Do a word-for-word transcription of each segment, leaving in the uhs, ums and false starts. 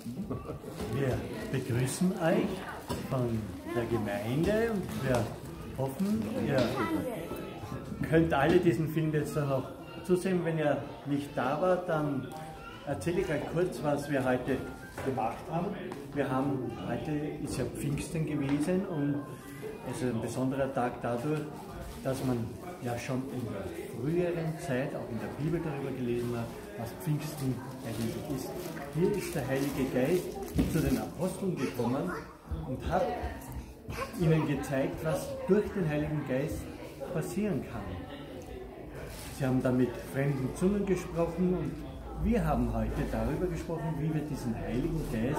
Wir begrüßen euch von der Gemeinde und wir hoffen, ihr könnt alle diesen Film jetzt dann noch zusehen. Wenn ihr nicht da wart, dann erzähle ich euch kurz, was wir heute gemacht haben. Wir haben, heute ist ja Pfingsten gewesen und es ist ein besonderer Tag dadurch, dass man ja schon in der früheren Zeit, auch in der Bibel darüber gelesen hat, was Pfingsten eigentlich ist. Hier ist der Heilige Geist zu den Aposteln gekommen und hat ihnen gezeigt, was durch den Heiligen Geist passieren kann. Sie haben dann mit fremden Zungen gesprochen und wir haben heute darüber gesprochen, wie wir diesen Heiligen Geist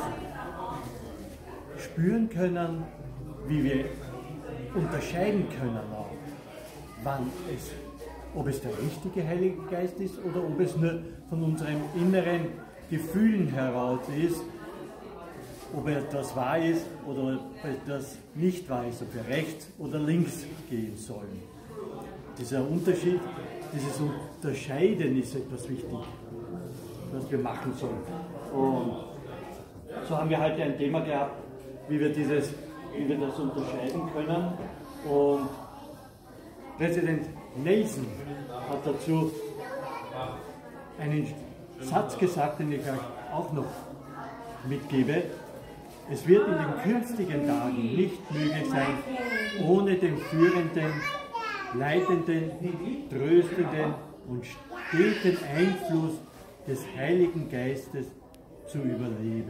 spüren können, wie wir unterscheiden können auch, wann es, ob es der richtige Heilige Geist ist oder ob es nur von unseren inneren Gefühlen heraus ist, ob etwas wahr ist oder ob etwas nicht wahr ist, ob wir rechts oder links gehen sollen. Dieser Unterschied, dieses Unterscheiden ist etwas wichtig, was wir machen sollen. Und so haben wir heute ein Thema gehabt, wie wir, dieses, wie wir das unterscheiden können. Und Präsident Nelson hat dazu einen Satz gesagt, den ich euch auch noch mitgebe. Es wird in den künftigen Tagen nicht möglich sein, ohne den führenden, leitenden, tröstenden und steten Einfluss des Heiligen Geistes zu überleben.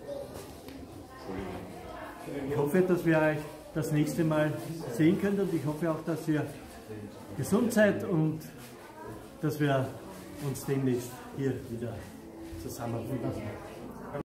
Ich hoffe, dass wir euch das nächste Mal sehen könnt und ich hoffe auch, dass ihr gesund seid und dass wir uns demnächst hier wieder zusammenfinden.